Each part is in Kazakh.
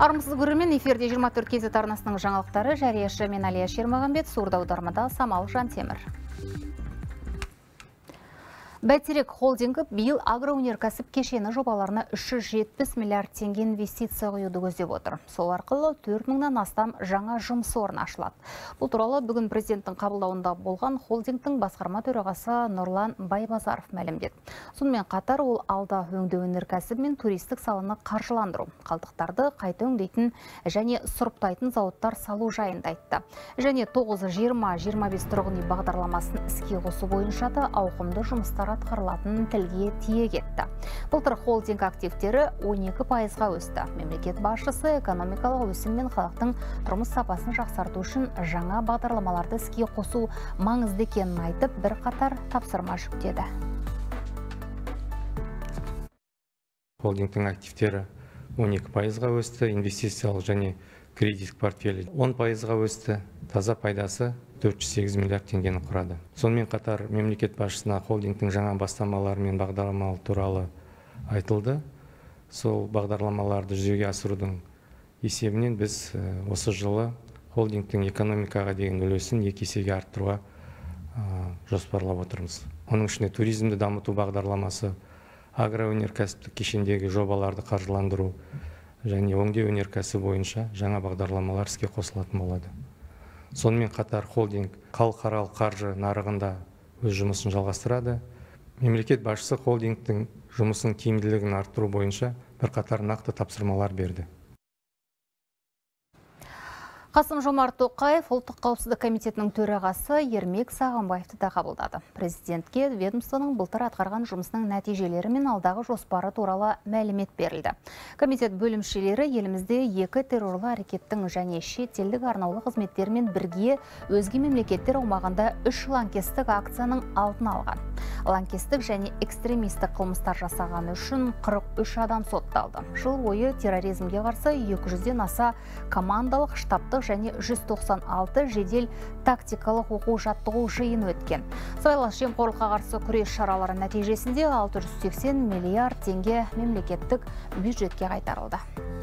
Армысыз көрермен, эфирде 24 кезет арнасының жаңалықтары, жарияшы мен Алия Шермағанбет, сурда аудармада Самал Жантемір. Бәйтерек холдингі биыл агроөнеркәсіп кешені жобаларына 370 миллиард теңге инвестиция құюды көздеп отыр. Сол арқылы 4000-нан астам жаңа жұмыс орны ашылады. Бұл туралы бүгін президенттің қабылдауында болған холдингтің басқарма төрағасы Нұрлан Байбазаров мәлімдеді. Сонымен қатар ол алда өңдеу өнеркәсібі мен туристік саланы қаржыландыру, қалдықтарды қайта өңдейтін және сұрыптайтын зауыттар салу жайында айтты. Және 9-20-25 тұрғын үй бағдарламасын іске қосу бойынша да ауқымды жұмыстар атқарылатын тілге тиек етті. Былтыр холдинг активтері 12%-ға өсті. Мемлекет басшысы экономикалық өсім мен халықтың тұрмыс сапасын жақсарту үшін жаңа бағдарламаларды іске қосу маңызды екенін айтып, бірқатар тапсырма жүктеді. Холдингтің активтері 12%-ға өсті, инвестициялық және кредит портфелі 10%-ға өсті, таза пайдасы 408 миллиард теңгені құрады. Сонымен қатар мемлекет басшысына холдингтің жаңа бастамалары мен бағдарламалары туралы айтылды. Сол бағдарламаларды жүзеге асырудың есебінен біз осы жылы холдингтің экономикаға деген үлесін 2 есеге арттыруға жоспарлап отырмыз. Оның ішінде туризмді дамыту бағдарламасы, агроөнеркәсіптік кешендегі жобаларды қаржыландыру және өңдеу өнеркәсібі бойынша жаңа бағдарламалар іске қосылатын болады. Сонымен қатар холдинг халықаралық қаржы нарығында өз жұмысын жалғастырады. Мемлекет басшысы холдингтің жұмысының тиімділігін арттыру бойынша бірқатар нақты тапсырмалар берді. Қасым-Жомарт Тоқаев ұлттық қауіпсіздік комитетінің төрағасы Ермек Сағынбаевты да қабылдады. Президентке ведомствоның былтыр атқарған жұмысының нәтижелері мен алдағы жоспары туралы мәлімет берілді. Комитет бөлімшелері елімізде 2 террорлы әрекеттің және шетелдік арнаулы қызметтермен бірге өзге мемлекеттер аумағында 3 лаңкестік акцияның алдын алған. Лаңкестік және экстремистік қылмыстар жасағаны үшін 43 адам сотталды. Жыл бойы терроризмге қарсы 200-ден аса командалық штабтық және 196 жедел тактикалық оқу-жаттығу жиын өткен. Сыбайлас жемқорлыққа қарсы күрес шаралары нәтижесінде 680 миллиард теңге мемлекеттік бюджетке қайтарылды.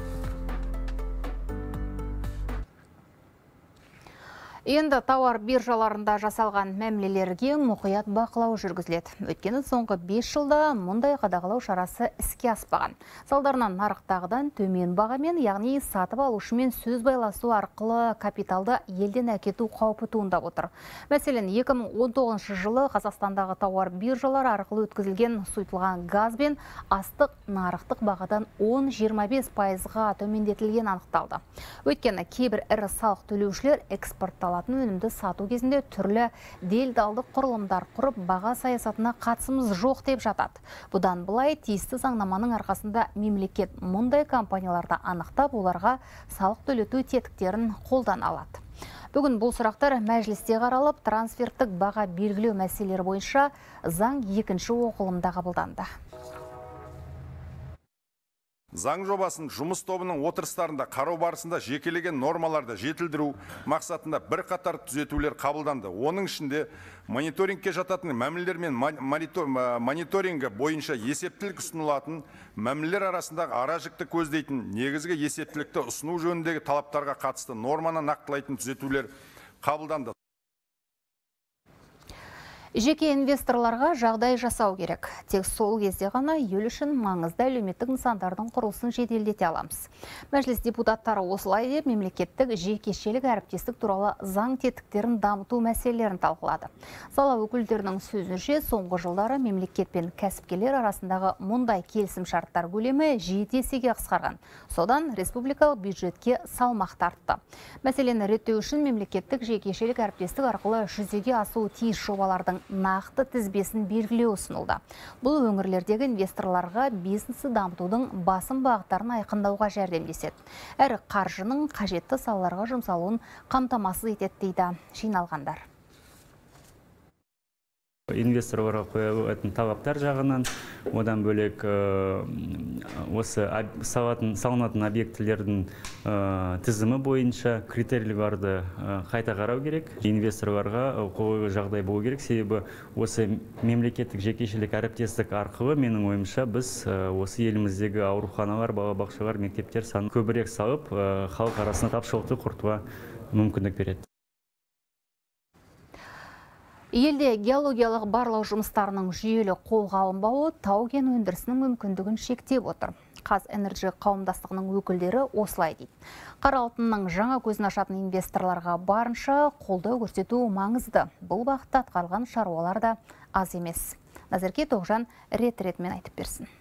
Енді тауар биржаларында жасалған мәмілелерге мұқият бақылау жүргізіледі. Өйткені соңғы 5 жылда мұндай қадағалау шарасы іске аспаған. Салдарынан нарықтағыдан төмен бағамен, яғни сатып алушымен сөз байласу арқылы капиталды елден әкету қаупі туындап отыр. Мәселен, 2019 жылы Қазақстандағы тауар биржалары арқылы өткізілген сұйытылған газ бен астық нарықтық бағадан 10-25%-ға төмендетілген анықталды. Өйткені кейбір ірі салық төлеушілер экспортталатын өнімді сату кезінде түрлі делдалдық құрылымдар құрып, баға саясатына қатысымыз жоқ деп жатады. Бұдан былай тиісті заңнаманың арқасында мемлекет мұндай компанияларды анықтап, оларға салық төлету тетіктерін қолдана алады. Бүгін бұл сұрақтар мәжілісте қаралып, трансферттік баға белгілеу мәселелері бойынша заң 2-ші оқылымда қабылданды. Заң жобасын жұмыс тобының отырыстарында қарау барысында жекелеген нормаларды жетілдіру мақсатында бірқатар түзетулер қабылданды. Оның ішінде мониторингке жататын мәмілелер мен мониторингі бойынша есептілік ұсынылатын мәмілелер арасындағы аражікті көздейтін негізгі есептілікті ұсыну жөніндегі талаптарға қатысты норманы нақтылайтын түзетулер қабылданды. Жеке инвесторларға жағдай жасау керек. Тек сол кезде ғана ел үшін маңызды әлеуметтік нысандардың құрылысын жеделдете аламыз. Мәжіліс депутаттары осылай деп мемлекеттік жекешелік әріптестік туралы заң тетіктерін дамыту мәселелерін талқылады. Сала өкілдерінің сөзінше, соңғы жылдары мемлекет пен кәсіпкерлер арасындағы мұндай келісім шарттар көлемі 7 есеге қысқарған. Содан республикалық бюджетке салмақ тартты. Мәселені реттеу үшін мемлекеттік жекешелік әріптестік арқылы жүзеге асуы тиіс жобалардың нақты тізбесін белгілеу ұсынылды. Бұл өңірлердегі инвесторларға бизнесті дамытудың басым бағыттарын айқындауға жәрдемдеседі. Әрі қаржының қажетті салаларға жұмсалуын қамтамасыз етеді дейді жиналғандар. Инвесторларға қойылатын талаптар жағынан, одан бөлек осы салынатын объектілердің тізімі бойынша критерийлерді қайта қарау керек. Инвесторларға қолайлы жағдай болу керек, себебі осы мемлекеттік жекешелік әріптестік арқылы менің ойымша біз осы еліміздегі ауруханалар, балабақшалар, мектептер санын көбірек салып, халық арасында тапшылықты құртуға мүмкіндік береді. Елде геологиялық барлау жұмыстарының жүйелі қолға алынбауы тау-кен өндірісінің мүмкіндігін шектеп отыр. Қазэнерджи қауымдастығының өкілдері осылай дейді. Қара алтынның жаңа көзін ашатын инвесторларға барынша қолдау көрсету маңызды. Бұл бағытта атқарылған шаруалар да аз емес. Назерке Тоғжан рет-ретімен айтып берсін.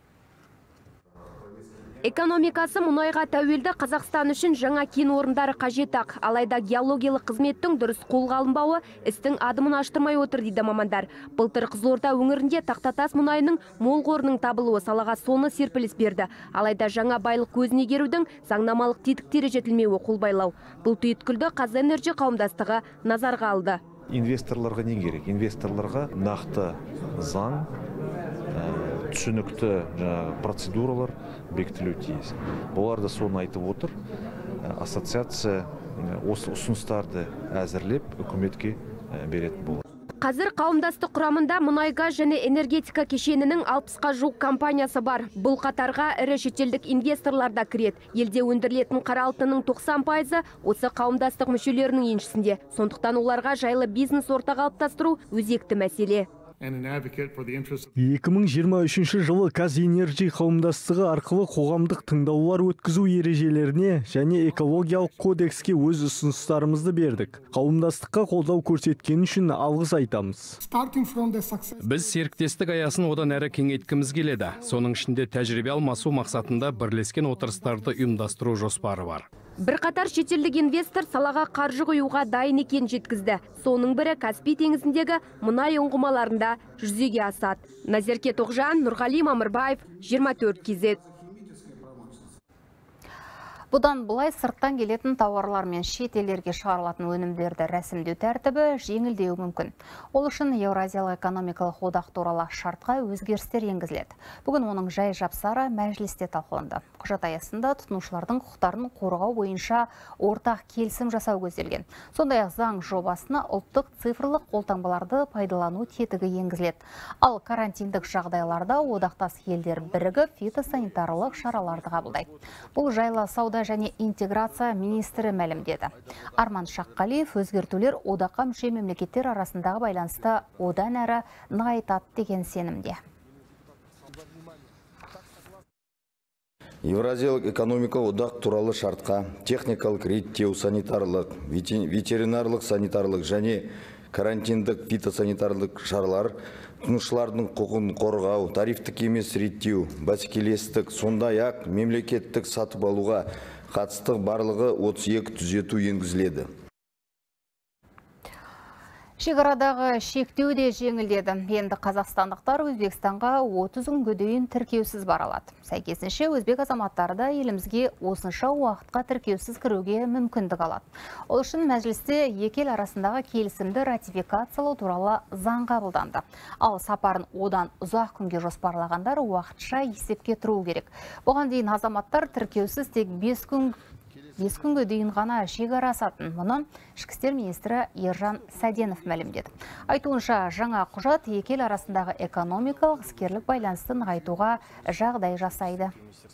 Экономикасы мұнайға тәуелді Қазақстан үшін жаңа кен орындары қажет-ақ. Алайда геологиялық қызметтің дұрыс қолға алынбауы істің адымын аштырмай отыр дейді мамандар. Былтыр Қызылорда өңірінде Тақтатас мұнайының мол қорының табылуы салаға соны серпіліс берді. Алайда жаңа байлық көзін игерудің заңнамалық тетіктері жетілмеуі қолбайлау. Бұл түйткілді Қазэнерджи қауымдастығы назарға алды. Инвесторларға не керек? Инвесторларға нақты заң, түсінікті процедуралар бекітілуі тиіс. Бұлар да соны айтып отыр. Ассоциация осы ұсыныстарды әзірлеп үкіметке беретін болады. Қазір қауымдастық құрамында мұнай-газ және энергетика кешенінің 60-қа жуық компаниясы бар. Бұл қатарға ірі шетелдік инвесторлар да кіреді. Елде өндірілетін қара алтынның 90% осы қауымдастық мүшелерінің еншісінде. Сондықтан оларға жайлы бизнес орта қалыптастыру өзекті мәселе. 2023 жылы Қазэнерджи қауымдастығы арқылы қоғамдық тыңдаулар өткізу ережелеріне және экологиялық кодекске өз ұсыныстарымызды бердік. Қауымдастыққа қолдау көрсеткен үшін алғыс айтамыз. Біз серіктестік аясын одан әрі кеңейткіміз келеді. Соның ішінде тәжірибе алмасу мақсатында бірлескен отырыстарды ұйымдастыру жоспары бар. Бірқатар шетелдік инвестор салаға қаржы құюға дайын екен жеткізді. Соның бірі Каспий теңізіндегі мұнай ұңғымаларында жүзеге асады. Назерке Тоғжан, Нұрғали Мамырбаев, 24 KZ. Бұдан бұлай сырттан келетін тауарлар мен шет елдерге шығарылатын өнімдерді рәсімдеу тәртібі жеңілдеуі мүмкін. Ол үшін Еуразиялық экономикалық одақ туралы шартқа өзгерістер енгізіледі. Бүгін оның жай жапсары мәжілісте талқыланды. Құжат аясында тұтынушылардың құқықтарын қорғау бойынша ортақ келісім жасау көзделген. Сондай-ақ заң жобасына ұлттық цифрлық қолтаңбаларды пайдалану тетігі енгізіледі. Ал карантиндік жағдайларда одақтас елдер бірігіп фитосанитарлық шараларды қабылдайды. Бұл жайлы сауда және интеграция министрі мәлімдеді. Арман Шаққалиев өзгертулер одаққа мүше мемлекеттер арасындағы байланысты одан әрі нығайтады деген сенімде. Еуразиялық экономикалық одақ туралы шартқа техникалық реттеу, санитарлық, ветеринарлық санитарлық және карантиндік фитосанитарлық шаралар, тұтынушылардың құқығын қорғау, тарифтік емес реттеу, бәсекелестік, сондай-ақ мемлекеттік сатып алуға қатысты барлығы 32 түзету енгізіледі. Шекарадағы шектеу де жеңілдеді. Енді қазақстандықтар Өзбекстанға 30 күнге дейін тіркеусіз бара алады. Сәйкесінше өзбек азаматтары да елімізге осынша уақытқа тіркеусіз кіруге мүмкіндік алады. Ол үшін мәжілісте екі ел арасындағы келісімді ратификациялау туралы заң қабылданды. Ал сапарын одан ұзақ күнге жоспарлағандар уақытша есепке тұру керек. Бұған дейін азаматтар тіркеусіз тек 5 күнге дейін ғана шекара асатын. Мұны ішкі істер министрі Ержан Сәденов мәлімдеді. Айтуынша, жаңа құжат екі ел арасындағы экономикалық іскерлік байланысты нығайтуға жағдай жасайды.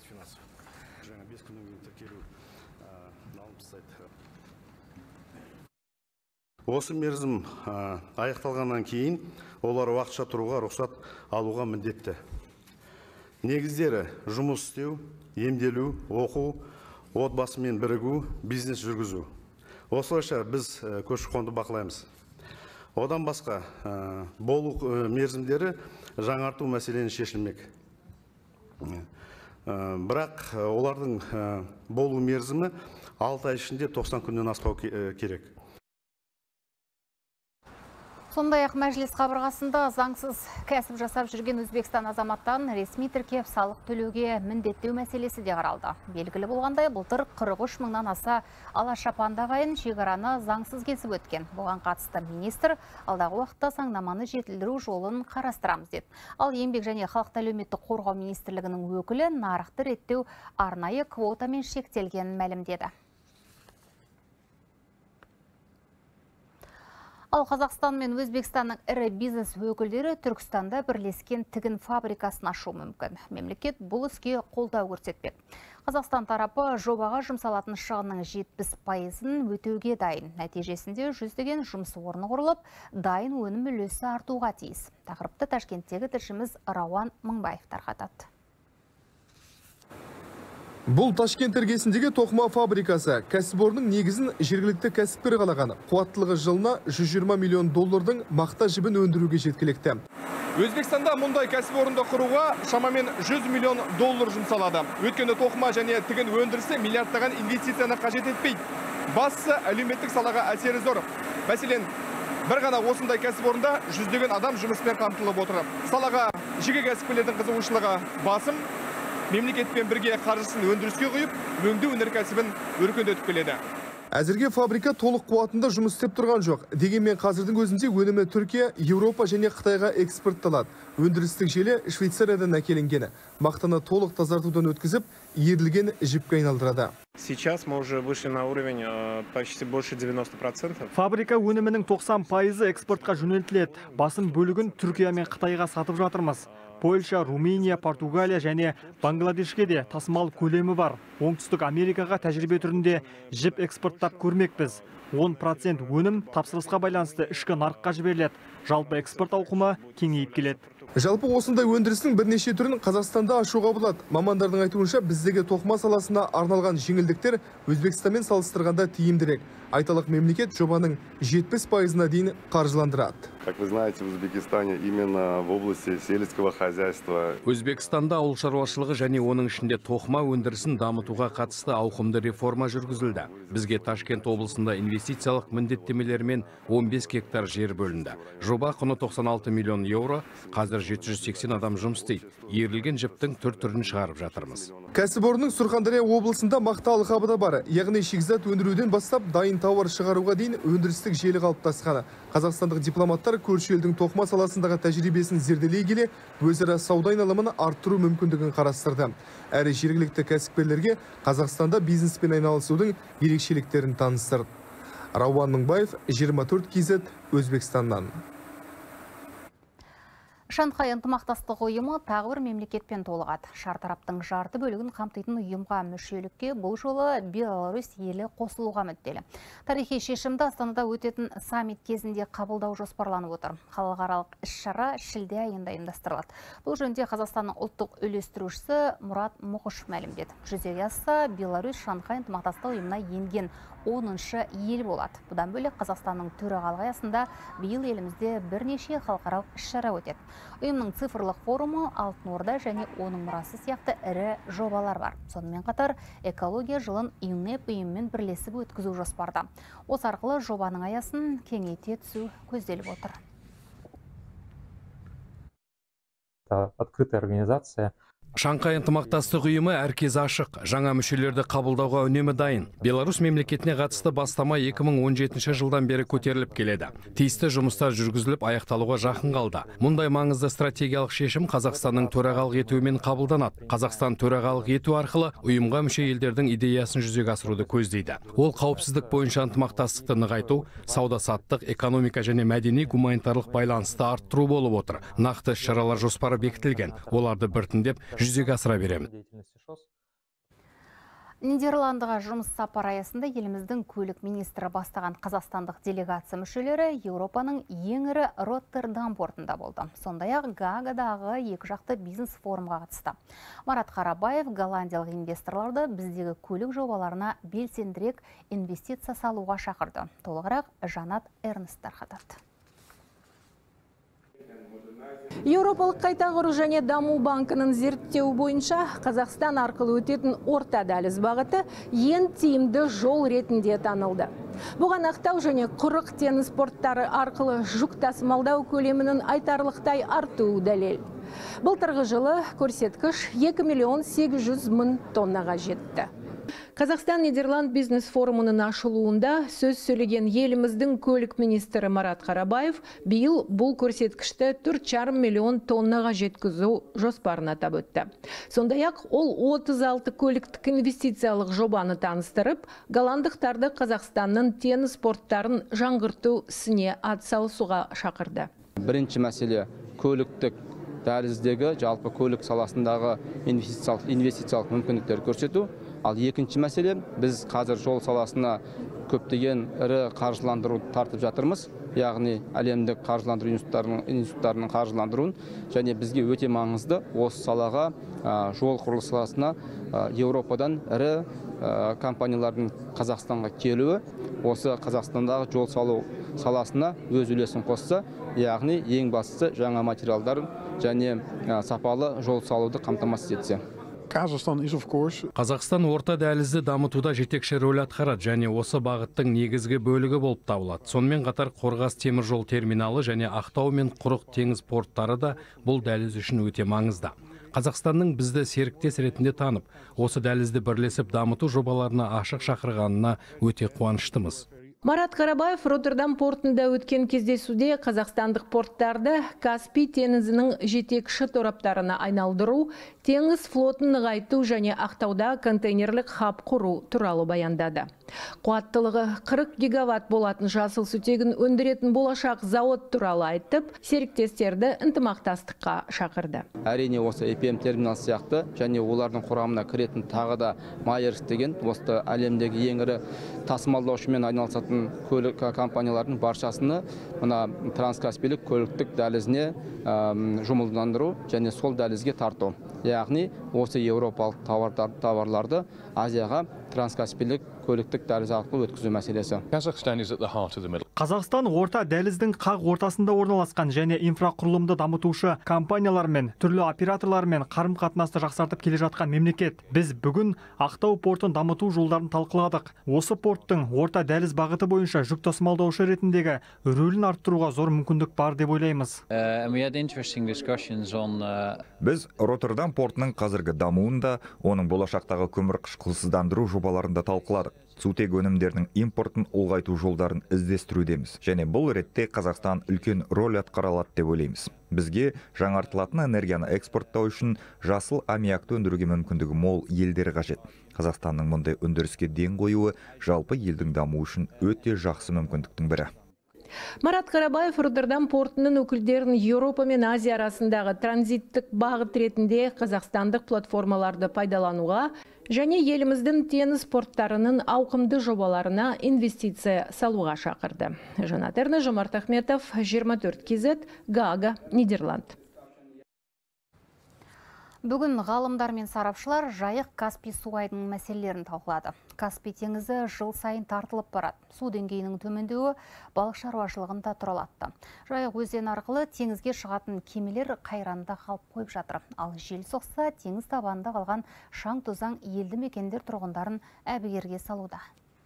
Осы мерзім аяқталғаннан кейін олар уақытша тұруға рұқсат алуға міндетті. Негіздері жұмыс істеу, емделу, оқу, отбасымен бірігу, бизнес жүргізу. Осылайша біз көші-қонды бақылаймыз. Одан басқа болу мерзімдері жаңарту мәселені шешілмек. Бірақ олардың болу мерзімі 6 ай ішінде 90 күннен аспау керек. Сондай-ақ мәжіліс қабырғасында заңсыз кәсіп жасап жүрген Өзбекстан азаматтарын ресми тіркеп салық төлеуге міндеттеу мәселесі де қаралды. Белгілі болғандай, былтыр 43 мыңнан аса ала шапандағайын шекараны заңсыз кесіп өткен. Бұған қатысты министр алдағы уақытта заңнаманы жетілдіру жолын қарастырамыз деді. Ал еңбек және халықты әлеуметтік қорғау министрлігінің өкілі нарықты реттеу арнайы квотамен шектелгенін мәлімдеді. Ал Қазақстан мен Өзбекстанның ірі бизнес өкілдері Түркістанда бірлескен тігін фабрикасын ашу мүмкін. Мемлекет бұл іске қолдау көрсетпек. Қазақстан тарапы жобаға жұмсалатын шығынның 70%-ын өтеуге дайын. Нәтижесінде жүздеген жұмыс орны құрылып, дайын өнім үлесі артуға тиіс. Тақырыпты Ташкенттегі тілшіміз Рауан Мыңбаев тарқатады. Бұл Ташкент іргесіндегі тоқыма фабрикасы кәсіпорынның негізін жергілікті кәсіпкер қалаған. Қуаттылығы жылына $120 миллион мақта жібін өндіруге жеткілікті. Өзбекстанда мұндай кәсіпорынды құруға шамамен $100 миллион жұмсалады. Өткенде тоқыма және тігін өндірісі миллиардтаған инвестицияны қажет етпейді. Бастысы әлеуметтік салаға әсері зор. Мәселен, бір ғана осындай кәсіпорында жүздеген адам жұмыспен қамтылып отыр. Салаға жеке кәсіпкерлердің қызығушылығы басым. Мемлекетпен бірге қаржысын өндіріске құйып, өңдеу өнеркәсібін өркендетіп келеді. Әзірге фабрика толық қуатында жұмыс істеп тұрған жоқ. Дегенмен қазірдің өзінде өнімі Түркия, Еуропа және Қытайға экспортталады. Өндірістік желі Швейцариядан әкелінгені. Мақтаны толық тазартудан өткізіп, иірілген жіпке айналдырады. Сейчас мы уже вышли на уровень почти больше 90%. Фабрика өнімінің 90% экспортқа жөнелтіледі. Басым бөлігін Түркия мен Қытайға сатып жатырмыз. Польша, Румыния, Португалия және Бангладешке де тасымал көлемі бар. Оңтүстік Америкаға тәжірибе түрінде жіп экспорттап көрмекпіз. 10% өнім тапсырысқа байланысты ішкі нарыққа жіберіледі. Жалпы экспорт ауқымы кеңейіп келеді. Жалпы осындай өндірістің бірнеше түрін Қазақстанда ашуға болады. Мамандардың айтуынша біздегі тоқыма саласына арналған жеңілдіктер Өзбекстанмен салыстырғанда тиімдірек. Айталық мемлекет жобаның 70%-на дейін қаржыландырады. Как вы знаете, в Узбекистане именно в области сельского хозяйства. Өзбекстанда ауыл шаруашылығы және оның ішінде тоқыма өндірісін дамытуға қатысты ауқымды реформа жүргізілді. Бізге Ташкент облысында инвестициялық міндеттемелермен 15 гектар жер бөлінді. Жоба құны €96 миллион, қазір 780 адам жұмыс істейді. Иірілген жіптің түр-түрін шығарып жатырмыз. Кәсіпорынның Сурхандария облысында мақта алқабы да бар. Яғни шикізат өндіруден бастап дайын тауар шығаруға дейін өндірістік желі қалыптасқан. Қазақстандық дипломаттар көрші елдің тоқыма саласындағы тәжірибесін зерделей келе, өзара сауда айналымын арттыру мүмкіндігін қарастырды. Әрі жергілікті кәсіпкерлерге Қазақстанда бизнеспен айналысудың ерекшеліктерін таныстырды. Рауан Мыңбаев, 24 KZ, Өзбекстаннан. Шанхай ынтымақтастық ұйымы тағы бір мемлекетпен толығады. Шартараптың жарты бөлігін қамтитын ұйымға мүшелікке бұл жолы Беларусь елі қосылуға мүдделі. Тарихи шешімді Астанада өтетін саммит кезінде қабылдау жоспарланып отыр. Халықаралық іс-шара шілде айында ұйымдастырылады. Бұл жөнінде Қазақстанның ұлттық үйлестірушісі Мұрат Мұқыш мәлімдеді. Жүзеге асса, Беларусь Шанхай ынтымақтастық ұйымына енген 10-шы ел болады. Бұдан бөлек Қазақстанның төрағалығы аясында биыл елімізде бірнеше халықаралық іс-шара өтеді. Ұйымның цифрлық форумы, Алтын Орда және оның мұрасы сияқты ірі жобалар бар. Сонымен қатар экология жылын ЮНЕП ұйыммен бірлесіп өткізу жоспарда. Осы арқылы жобаның аясын кеңейте түсу көзделіп отыр. Открытая организация. Шанхай ынтымақтастық ұйымы әркез ашық, жаңа мүшелерді қабылдауға үнемі дайын. Беларусь мемлекетіне қатысты бастама 2017 жылдан бері көтеріліп келеді. Тиісті жұмыстар жүргізіліп, аяқталуға жақын қалды. Мұндай маңызды стратегиялық шешім Қазақстанның төрағалық етуімен қабылданады. Қазақстан төрағалық ету арқылы ұйымға мүше елдердің идеясын жүзеге асыруды көздейді. Ол қауіпсіздік бойынша ынтымақтастықты нығайту, сауда-саттық, экономика және мәдени гуманитарлық байланысты арттыру болып отыр. Нақты шаралар жоспары бекітілген. Оларды біртіндеп жүзеге асыра береміз. Нидерландыға жұмыс сапар аясында еліміздің көлік министрі бастаған қазақстандық делегация мүшелері Еуропаның ең ірі Роттердам портында болды. Сондай-ақ Гаагадағы екіжақты бизнес форумға қатысты. Марат Қарабаев голландиялық инвесторларды біздегі көлік жобаларына белсендірек инвестиция салуға шақырды. Толығырақ Жанат Эрнст тарқатады. Еуропалық қайта құру және даму банкының зерттеу бойынша Қазақстан арқылы өтетін орта дәліз бағыты ең тиімді жол ретінде танылды. Бұған ақтау және құрық теңіз порттары арқылы жүк тасымалдау көлемінің айтарлықтай артуы дәлел. Былтырғы жылы көрсеткіш 2,8 миллион тоннаға жетті. Қазақстан-Нидерланд бизнес форумының ашылуында сөз сөйлеген еліміздің көлік министрі Марат Қарабаев биыл бұл көрсеткішті 4,5 миллион тоннаға жеткізу жоспарын атап өтті. Сондай-ақ ол 36 көліктік инвестициялық жобаны таныстырып, голландықтарды Қазақстанның теңіз порттарын жаңғырту ісіне атсалысуға шақырды. Бірінші мәселе көліктік дәліздегі жалпы көлік саласындағы инвестициялық мүмкіндіктер көрсету. Ал екінші мәселе, біз қазір жол саласына көптеген ірі қаржыландыру тартып жатырмыз. Яғни әлемдік қаржыландыру институттарының қаржыландыруын, және бізге өте маңызды осы салаға жол құрылыс саласына Еуропадан ірі компаниялардың Қазақстанға келуі, осы Қазақстандағы жол салу саласына өз үлесін қосса, яғни ең бастысы жаңа материалдар және сапалы жол салуды қамтамасыз етсе. Қазақстан орта дәлізді дамытуда жетекші рөл атқарады және осы бағыттың негізгі бөлігі болып табылады. Сонымен қатар Қорғас теміржол терминалы және Ақтау мен Құрық теңіз порттары да бұл дәліз үшін өте маңызды. Қазақстанның бізді серіктес ретінде танып, осы дәлізді бірлесіп дамыту жобаларына ашық шақырғанына өте қуаныштымыз. Марат Қарабаев Роттердам портында өткен кездесуде қазақстандық порттарды Каспий теңізінің жетекші тораптарына айналдыру, теңіз флотын нығайту және Ақтауда контейнерлік хаб құру туралы баяндады. Қуаттылығы 40 гигаватт болатын жасыл сутегін өндіретін болашақ зауыт туралы айтып, серіктестерді ынтымақтастыққа шақырды. Әрине осы EPM терминал сияқты және олардың құрамына кіретін тағы да Майерс деген осы әлемдегі ең ірі тасымалдаушымен айналысатын көлік компаниялардың баршасыны мына транскаспийлік көліктік дәлізіне жұмылдыру және сол дәлізге тарту. Яғни осы еуропалық тауарларды Азияға транскаспийлік көліктік дәліз арқылы өткізу мәселесі. Қазақстан орта дәліздің қақ ортасында орналасқан және инфрақұрылымды дамытушы компаниялар мен түрлі операторлармен қарым-қатынасты жақсартып келе жатқан мемлекет. Біз бүгін Ақтау портын дамыту жолдарын талқыладық. Осы порттың орта дәліз бағыты бойынша жүк тасымалдаушы ретіндегі рөлін арттыруға зор мүмкіндік бар деп ойлаймыз. Біз Роттердам портының қазіргі дамуында, оның болашақтағы көмір қышқылсыздандыру жобаларында талқыладық. Сутек өнімдерінің импортын ұлғайту жолдарын іздестірудеміз. Және бұл ретте Қазақстан үлкен рөл атқара алады деп ойлаймыз. Бізге жаңартылатын энергияны экспорттау үшін жасыл аммиакты өндіруге мүмкіндігі мол елдер қажет. Қазақстанның мұндай өндіріске ден қоюы жалпы елдің дамуы үшін өте жақсы мүмкіндіктің бірі. Марат Қарабаев Роттердам портының өкілдерін Еуропа мен Азия арасындағы транзиттік бағыт ретінде қазақстандық платформаларды пайдалануға және еліміздің теңіз порттарының ауқымды жобаларына инвестиция салуға шақырды. Жанат Эрне, Жомарт Ахметов, 24 KZ, Гаага, Нидерланд. Бүгін ғалымдар мен сарапшылар Жайық Каспий су айдының мәселелерін талқылады. Каспий теңізі жыл сайын тартылып барады. Су деңгейінің төмендеуі балық шаруашылығын да тұралатты. Жайық өзен арқылы теңізге шығатын кемелер қайранда қалып қойып жатыр. Ал жел соқса, теңіз табанында қалған шаң тозаң елді мекендер тұрғындарын әбігерге салуда.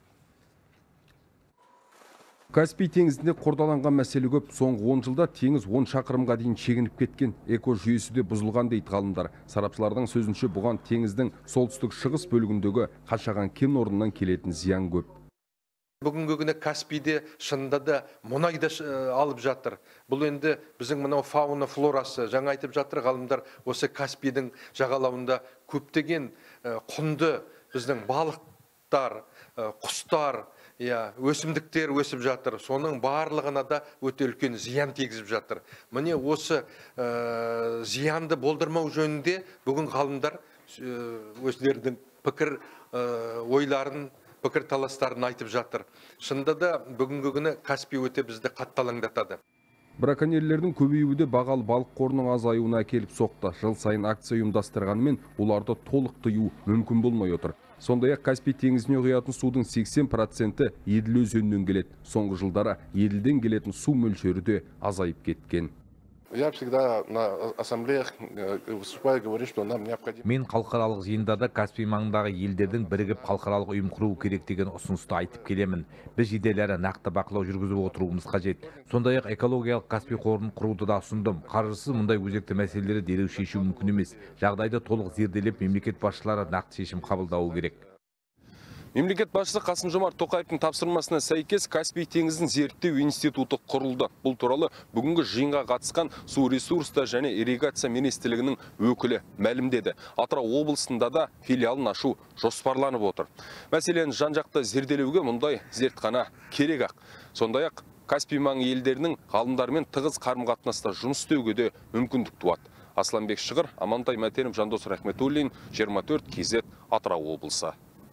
Каспий теңізінде қордаланған мәселе көп. Соңғы 10 жылда теңіз 10 шақырымға дейін шегініп кеткен. Эко жүйесі де бұзылған дейді ғалымдар. Сарапшылардың сөзінше бұған теңіздің солтүстік шығыс бөлігіндегі қашаған кен орнынан келетін зиян көп. Бүгінгі күні Каспийде шынында да мұнайды алып жатыр. Бұл енді біздің мынау фауна флорасы. Жаңа айтып жатыр ғалымдар, осы Каспийдің жағалауында көптеген құнды біздің балықтар, құстар, өсімдіктер өсіп жатыр. Соның барлығына да өте үлкен зиян тегізіп жатыр. Міне осы зиянды болдырмау жөнінде бүгін ғалымдар өздерінің пікір ойларын, пікір таластарын айтып жатыр. Шынында да бүгінгі күні Каспий өте бізді қатты алаңдатады. Браконьерлердің көбеюі де бағалы балық қорының азаюына әкеліп соқты. Жыл сайын акция ұйымдастырғанымен оларды толық тыю мүмкін болмай отыр. Сондай-ақ Каспий теңізіне құятын судың 80% Еділ өзенінен келеді. Соңғы жылдары Еділден келетін су мөлшері де азайып кеткен. Я всегда на ассамблеях выступаю, говорю, что нам необходимо. Мен халықаралық жиындарда Каспий маңындағы елдердің бірігіп халықаралық ұйым құру керек деген ұсынысты айтып келемін. Біз жеделері нақты бақылау жүргізіп отыруымыз қажет. Сондай-ақ экологиялық Каспий қорын құруды да ұсындым. Қаржысыз мұндай өзекті мәселелерді дереу шешу мүмкін емес. Жағдайды толық зерделеп, мемлекет басшылары нақты шешім қабылдауы керек. Мемлекет басшысы Қасым-Жомарт Тоқаевтың тапсырмасына сәйкес Каспий теңізін зерттеу институты құрылды. Бұл туралы бүгінгі жиынға қатысқан су ресурстары және ирригация министрлігінің өкілі мәлімдеді. Атырау облысында да филиалын ашу жоспарланып отыр. Мәселен, жан-жақты зерделеуге мұндай зертхана керек-ақ. Сондай-ақ Каспий маңы елдерінің ғалымдармен тығыз қарым-қатынаста жұмыс істеуге де мүмкіндік туады. Асланбек Шығыр, Амантай Мәтенов, Жандос Рахметуллин, 24 KZ, Атырау облысы.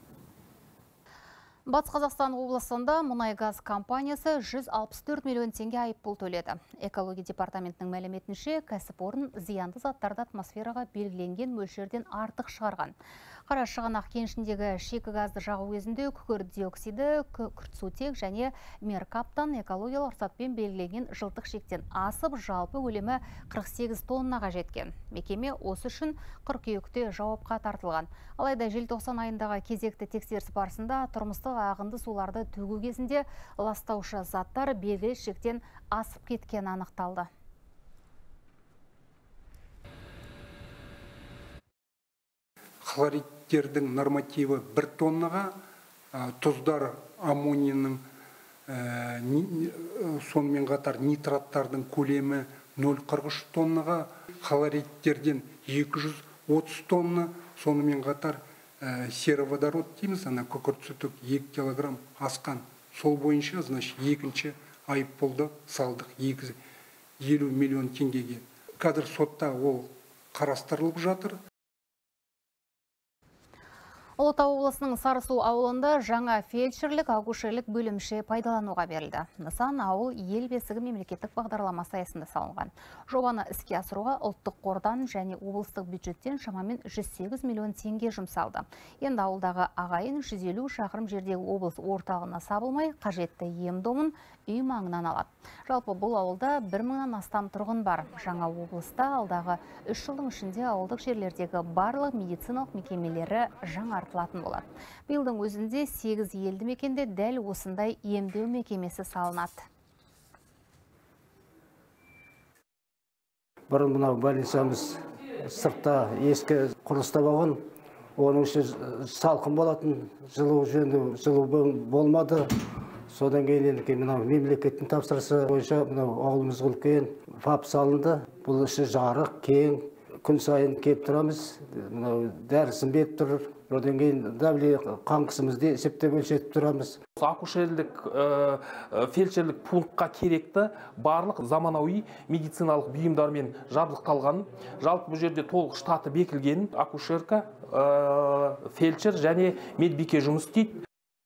Батыс Қазақстан облысында мұнай-газ компаниясы 164 миллион теңге айыппұл төледі. Экология департаментінің мәліметінше, кәсіпорын зиянды заттарды атмосфераға белгіленген мөлшерден артық шығарған. Қарашығанақ кенішіндегі шикі газды жағу кезінде күкірт диоксиді, күртсутек және меркаптан экологиялық рұқсатпен белгіленген жылдық шектен асып, жалпы көлемі 48 тоннаға жеткен. Мекеме осы үшін қыркүйекте жауапқа тартылған. Алайда желтоқсан айындағы кезекті тексеріс барысында тұрмыстық ағынды суларды төгу кезінде ластаушы заттар белгілі шектен асып кеткен анықталды. Хлоридтердің нормативі 1 тоннаға, тұздар аммонияның сонымен қатар нитраттардың көлемі 0,43 тоннаға, хлоридтерден 230 тонна, сонымен қатар сероводород дейміз, күкіртсутек 2 килограмм асқан. Сол бойынша, значит, екінші айыппұлды салдық 50 миллион теңгеге. Қазір сотта ол қарастырылып жатыр. Ұлытау облысының Сарысу ауылында жаңа фельдшерлік акушерлік бөлімше пайдалануға берілді. Нысан ауыл ел бесігі мемлекеттік бағдарламасы аясында салынған. Жобаны іске асыруға ұлттық қордан және облыстық бюджеттен шамамен 108 миллион теңге жұмсалды. Енді ауылдағы ағайын 150 шақырым жердегі облыс орталығына сабылмай, қажетті ем-домын үй маңынан алады. Жалпы бұл ауылда 1000-нан астам тұрғын бар. Жаңа облыста алдағы 3 жылдың ішінде ауылдық жерлердегі барлық медициналық мекемелері жаңартылатын болады. Биылдың өзінде 8 елді мекенде дәл осындай емдеу мекемесі салынады. Бұрын мынау больницамыз сыртта ескі құрылыста болған, оның іші салқын болатын, жылу болмады. Содан кейін мемлекеттің тапсырысы бойынша ауылымыз үлкен фап салынды. Бұл іші жарық, кең, күн сайын келіп тұрамыз. Дәрісін беріп тұр. Одан кейін давление қан қысымызды есептеп өлшетіп тұрамыз. Акушерлік фельдшерлік пунктқа керекті барлық заманауи медициналық бұйымдармен жабдықталған. Жалпы бұл жерде толық штаты бекілген. Акушерка, фельдшер және медбике жұмыс істейді.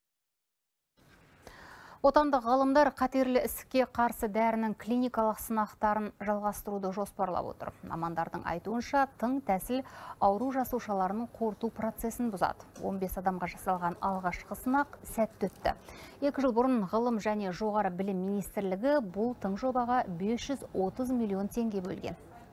Отандық ғалымдар қатерлі ісікке қарсы дәрінің клиникалық сынақтарын жалғастыруды жоспарлап отыр. Мамандардың айтуынша, тың тәсіл ауру жасушаларының қорыту процесін бұзады. 15 адамға жасалған алғашқы сынақ сәтті өтті. 2 жыл бұрын ғылым және жоғары білім министрлігі бұл тың жобаға 530 миллион теңге бөлген.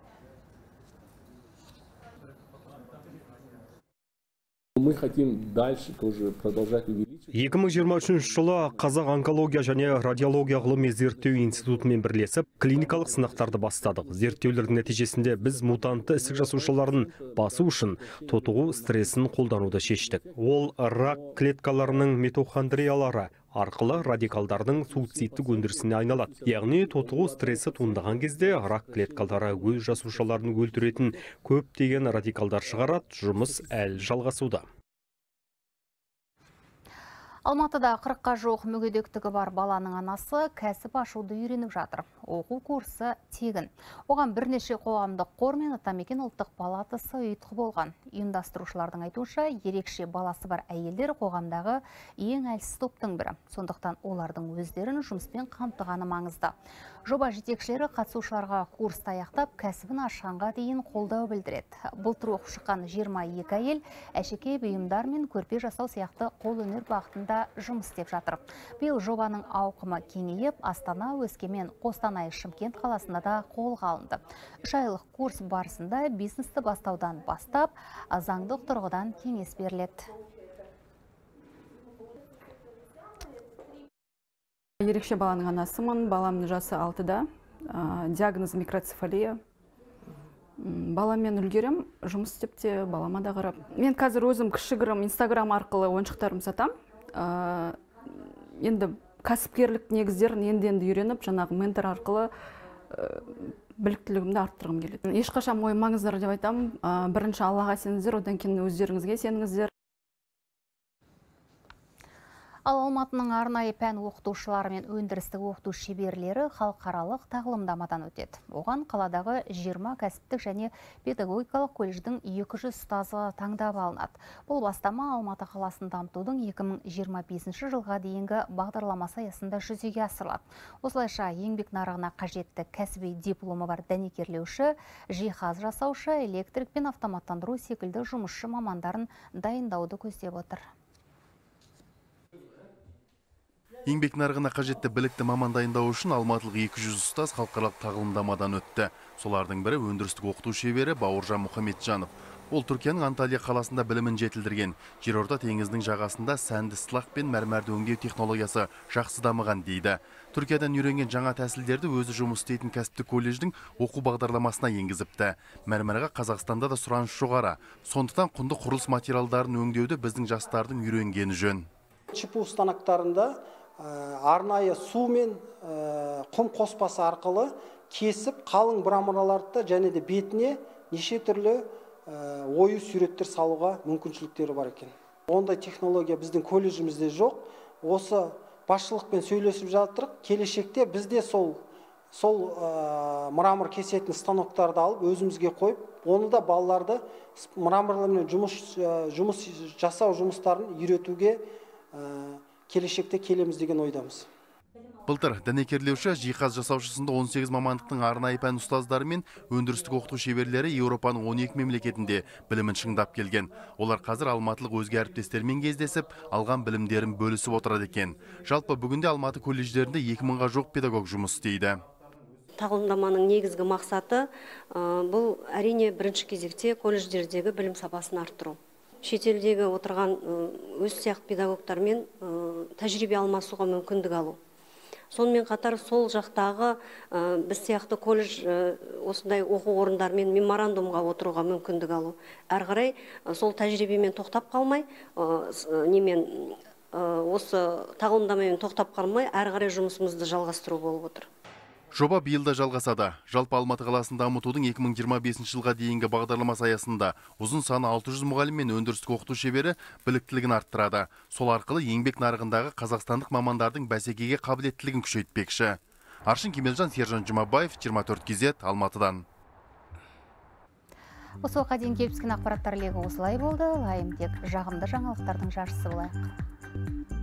Мы хотим дальше тоже продолжать увеличивать. 2023 жылы Қазақ онкология және радиология ғылыми зерттеу институтымен бірлесіп, клиникалық сынақтарды бастадық. Зерттеулердің нәтижесінде біз мутантты ісік жасушаларын басу үшін тотығу стрессін қолдануды шештік. Ол рак клеткаларының митохондриялары арқылы радикалдардың суицидтік өндірісіне айналады. Яғни тотығу стресі туындаған кезде рак клеткалары өз жасушаларын өлтіретін көптеген радикалдар шығарады. Жұмыс әлі жалғасуда. Алматыда 40-қа жоқ мүгедектігі бар баланың анасы кәсіп ашуды үйреніп жатыр. Оқу курсы тегін. Оған бірнеше қоғамдық қор мен Атамекен ұлттық палатасы ұйытқы болған. Ұйымдастырушылардың айтуынша, ерекше баласы бар әйелдер қоғамдағы ең әлсіз топтың бірі. Сондықтан олардың өздерін жұмыспен қамтығаны маңызды. Жоба жетекшілері қатысушыларға курсты аяқтап, кәсібін ашқанға дейін қолдау білдіреді. Былтыр оқып шыққан 22 әйел әшекей бұйымдар мен көрпе жасау сияқты қолөнер бағытында аймақтарда жұмыс істеп жатыр. Биыл жобаның ауқымы кеңейіп, Астана, Өскемен, Қостанай, Шымкент қаласында да қолға алынды. 3 айлық курс барысында бизнесті бастаудан бастап, заңдық тұрғыдан кеңес беріледі. Ерекше баланың анасымын, баламның жасы 6-да, диагноз микроцефалия. Баламен үлгерем, жұмыс істеп те, балама да қарап. Мен қазір өзім кішігірім Инстаграм арқылы ойыншықтарым сатам. Енді кәсіпкерлік негіздерін енді үйреніп, жаңағы ментор арқылы біліктілігімді арттырғым келеді. Ешқашан мойымаңыздар деп айтам. Бірінші Аллаға сеніңіздер, одан кейін өздеріңізге сеніңіздер. Ал Алматының арнайы пән оқытушылары мен өндірістік оқыту шеберлері халықаралық тағылымдамадан өтеді. Оған қаладағы 20 кәсіптік және педагогикалық колледждің 200 ұстазы таңдап алынады. Бұл бастама Алматы қаласын дамытудың 2025 жылға дейінгі бағдарламасы аясында жүзеге асырылады. Осылайша еңбек нарығына қажетті кәсіби дипломы бар дәнекерлеуші, жиһаз жасаушы, электрик пен автоматтандыру секілді жұмысшы мамандарын дайындауды көздеп отыр. Еңбек нарығына қажетті білікті маман дайындау үшін алматылық 200 ұстаз халықаралық тағылымдамадан өтті. Солардың бірі өндірістік оқыту шебері Бауыржан Мұхамеджанов. Ол Түркияның Анталия қаласында білімін жетілдірген. Жерорта теңіздің жағасында сәнді сылақ пен мәрмәрді өңдеу технологиясы жақсы дамыған дейді. Түркиядан үйренген жаңа тәсілдерді өзі жұмыс істейтін кәсіптік колледждің оқу бағдарламасына енгізіпті. Мәрмәрға Қазақстанда да сұраныс жоғары. Сондықтан құнды құрылыс материалдарын өңдеуді біздің жастардың үйренгені жөн. ЧПУ станоктарында арнайы су мен құм қоспасы арқылы кесіп қалың мраморларды және де бетіне неше түрлі ою суреттер салуға мүмкіншіліктері бар екен. Ондай технология біздің колледжімізде жоқ. Осы басшылықпен сөйлесіп жатырық. Келешекте бізде сол мрамор кесетін станоктарды алып өзімізге қойып, оны да балаларды мраморлармен жұмыс жасау жұмыстарын үйретуге келешекте келеміз деген ойдамыз. Былтыр дәнекерлеуші, жиһаз жасаушысында 18 мамандықтың арнайы пән ұстаздары мен өндірістік оқыту шеберлері Еуропаның 12 мемлекетінде білімін шыңдап келген. Олар қазір алматылық өзге әріптестермен кездесіп, алған білімдерін бөлісіп отырады екен. Жалпы бүгінде Алматы колледждерінде 2000-ға жоқ педагог жұмыс істейді. Тағылымдаманың негізгі мақсаты бұл әрине бірінші кезекте колледждердегі білім сапасын арттыру. Шетелдегі отырған өз сияқты педагогтармен тәжірибе алмасуға мүмкіндік алу. Сонымен қатар сол жақтағы біз сияқты колледж осындай оқу орындармен меморандумға отыруға мүмкіндік алу. Әрі қарай сол тәжірибемен тоқтап қалмай, осы тағылымдамамен тоқтап қалмай, әрі қарай жұмысымызды жалғастыру болып отыр. Жоба биылда жалғасады. Жалпы Алматы қаласын дамытудың 2025 жылға дейінгі бағдарламасы аясында ұзын саны 600 мұғалім мен өндірістік оқыту шебері біліктілігін арттырады. Сол арқылы еңбек нарығындағы қазақстандық мамандардың бәсекеге қабілеттілігін күшейтпекші. Аршын Кемелжан, Сержан Жұмабаев, 24 KZ, Алматыдан. Осы уақытқа дейін келіп түскен ақпараттар легі осылай болды. Лайым тек жағымды жаңалықтардың жаршысы болайық.